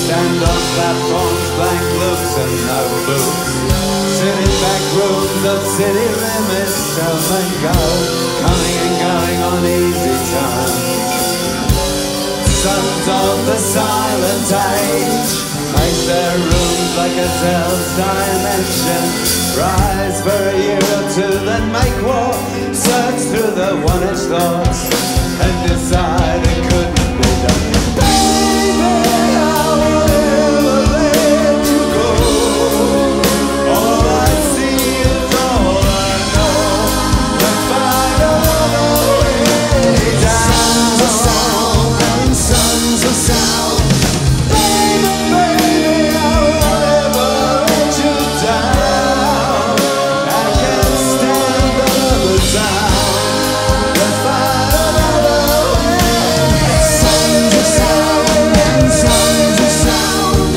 stand on platforms, blank looks and no boots. Sit in back rooms of city limits, come and go, coming and going on easy time. Sons of the silent age make their rooms like a cell's dimension. Rise for a year or two, then make war. Search through the one-inch thoughts and decide it couldn't be done. Baby, I will never let you go. All I see is all I know. Let's find another way down. Sons of sound and sons of sound. Baby, baby, I will never let you down. I can't stand another sound. Let's find another way. Sons of sound and sons of sound.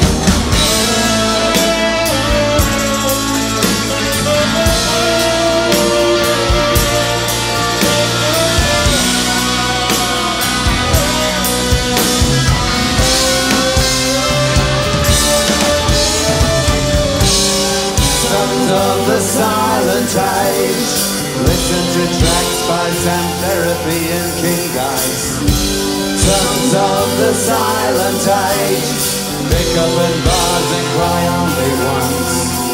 Sons of the silent age, listen to tracks by Sam Therapy and King Guys. Sons of the silent age, pick up in bars and cry only once.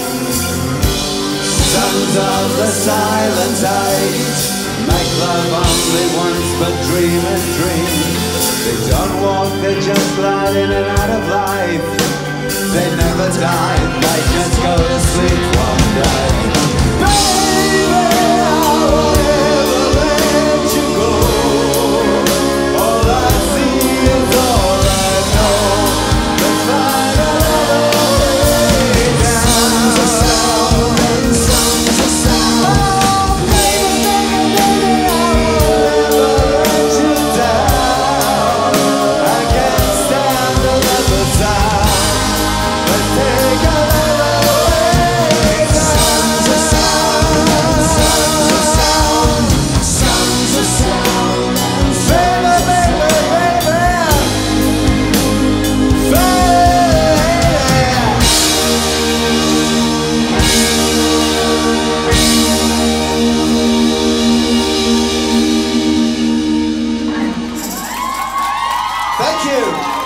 Sons of the silent age, make love only once but dream and dream. They don't walk, they just glide in and out of life. They never die, they just go to sleep one day. Baby, I will never let you go. All I see is all I know. Let's find another way down. Sons of sound and sons of sound. Oh, baby, baby, I will never let you down. I can't stand another sound. Let's take another way down. Sons of sound and sons of sound. Sons of sound and baby, baby, baby. Thank you.